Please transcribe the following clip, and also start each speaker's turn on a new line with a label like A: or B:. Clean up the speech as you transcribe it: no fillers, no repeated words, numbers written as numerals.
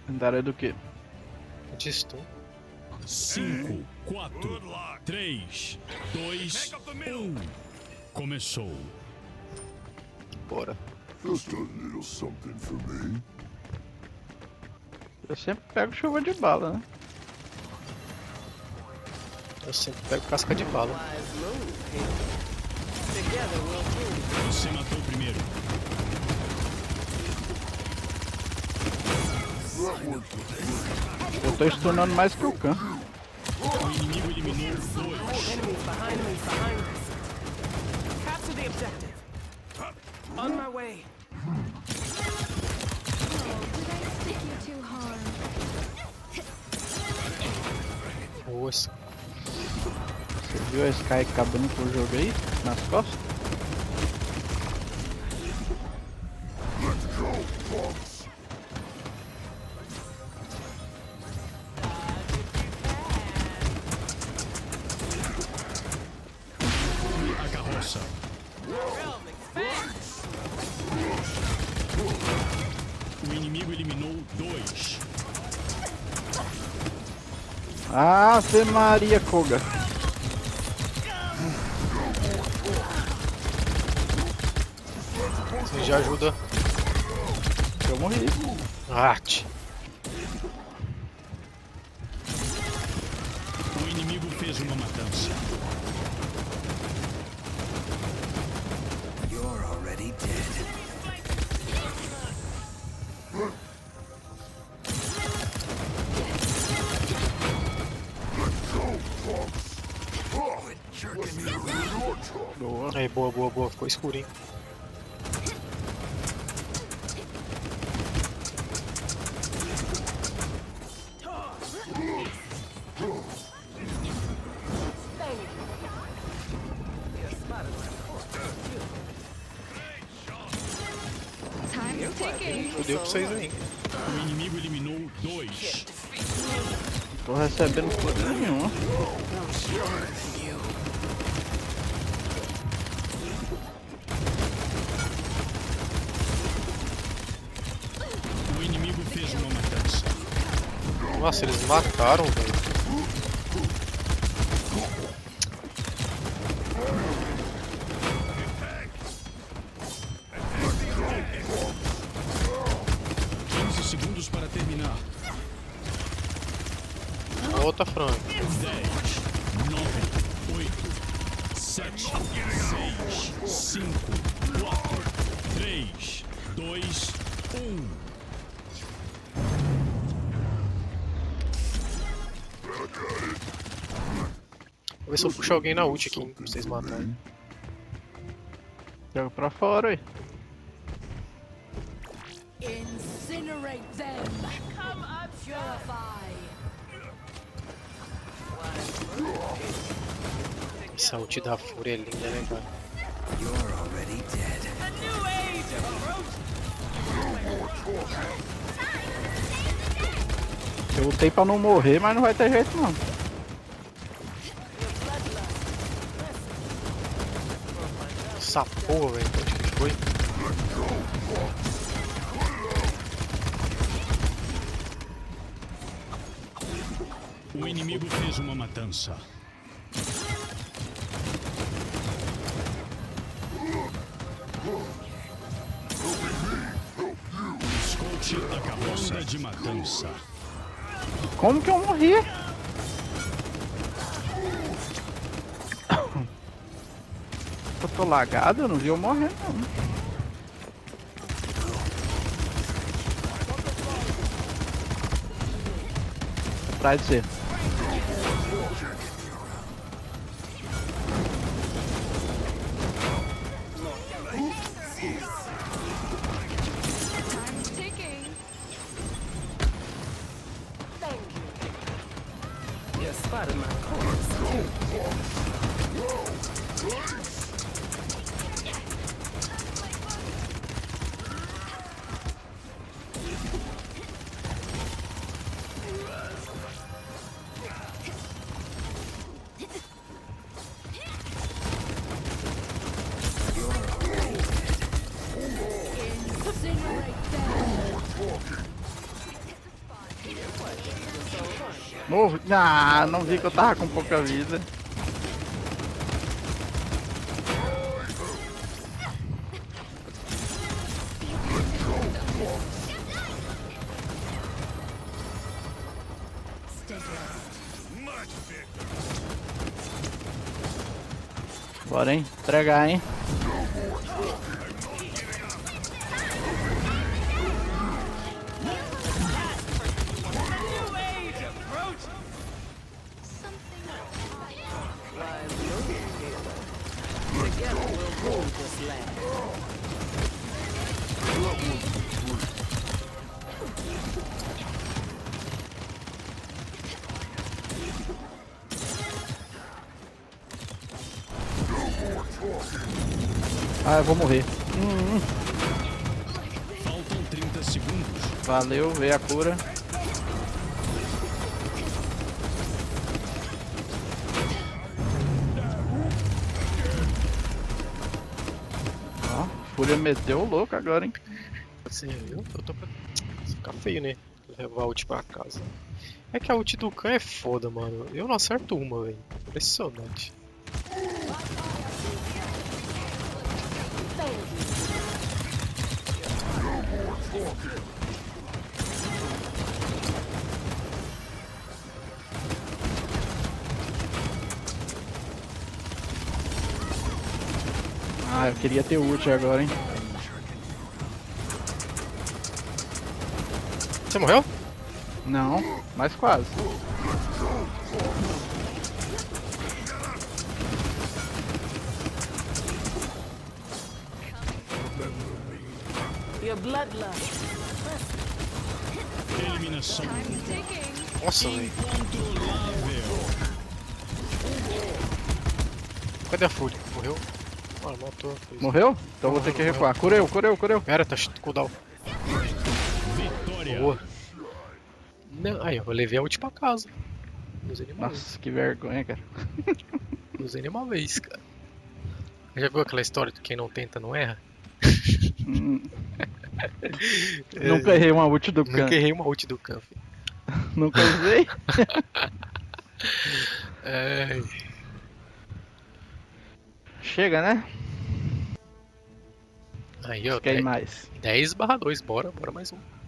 A: Lendária do quê?
B: De stun.
C: 5, 4, 3, 2, 1. Começou.
B: Bora.
D: Just a little something for me.
A: Eu sempre pego chuva de bala, né?
B: Eu sempre pego casca de bala.
C: Você matou o primeiro.
A: Eu tô stunando mais que o Khan.
C: O inimigo eliminou 2.
E: Enemies behind me, behind us. Capture the objective. On my way.
F: Did I stick you too hard?
B: Nossa.
A: Você viu a Sky acabando com o jogo aí? Nas costas?
D: Let's go, punks.
C: A carroça. O inimigo eliminou 2.
A: Ave Maria, Koga.
B: Você já ajuda.
A: Eu morri.
B: Arte.
C: O inimigo fez uma matança.
G: You're already dead.
D: Let's go, punks. Oh, jerking me around your tongue.
A: Boa.
B: Aí, boa, boa, boa. Ficou escurinho.
F: Time's ticking.
B: Fudeu pra vocês aí.
C: O inimigo eliminou 2.
A: Tô recebendo poder nenhum.
C: O inimigo fez uma matança.
B: Nossa, eles mataram, velho.
C: Segundos para terminar.
B: Volta, Frank.
C: 10, 9, 8, 7, 6, 5, 4, 3, 2, 1.
B: Vou ver se eu puxo alguém na ult aqui, pra vocês matarem.
A: Joga pra fora aí.
F: Incinerate them. Come up, purify.
B: Essa ult da fúria é linda, né, cara?
G: You're already dead.
E: A new age approaching.
A: Eu lutei pra não morrer, mas não vai ter jeito não.
B: Essa porra, velho. Onde que foi?
C: O inimigo fez uma matança. Escolte a carroça de matança.
A: Como que eu morri? Eu tô lagado, eu não vi eu morrer não. Atrás de você.
F: Time's ticking.
E: You spotted my course.
F: Incinerate them.
A: Morro. Ah, não vi que eu tava com pouca vida. Bora, hein? Entregar, hein?
E: Together we'll rule this land.
A: Ah, eu vou morrer.
C: Faltam 30 segundos.
A: Valeu, veio a cura. Ó, Fúria meteu o louco agora, hein?
B: Assim, eu tô pra ficar feio, né? Levar a ult pra casa. É que a ult do Khan é foda, mano. Eu não acerto uma, velho. Impressionante.
A: Ah, eu queria ter ult agora, hein?
B: Você morreu?
A: Não, mas quase.
E: Your bloodlust.
C: Eliminação
F: Time's ticking.
B: Nossa, velho.
C: incontrolável.
B: Cadê a Fúria? Morreu? Ah, matou.
A: Morreu? Então vou ter que recuar. Cureu.
B: Pera, tá cooldown.
C: Vitória.
B: Boa. Não, aí, eu levei a ult pra casa. Não usei nenhuma vez.
A: Nossa, que vergonha, cara.
B: Não usei nenhuma vez, cara. Já viu aquela história de quem não tenta não erra?
A: Nunca errei uma ult do Khan.
B: Nunca errei uma ult do Khan, filho.
A: Nunca usei.
B: Ai.
A: Chega, né?
B: Aí, ó,
A: Quer ir mais?
B: 10/2, bora mais um.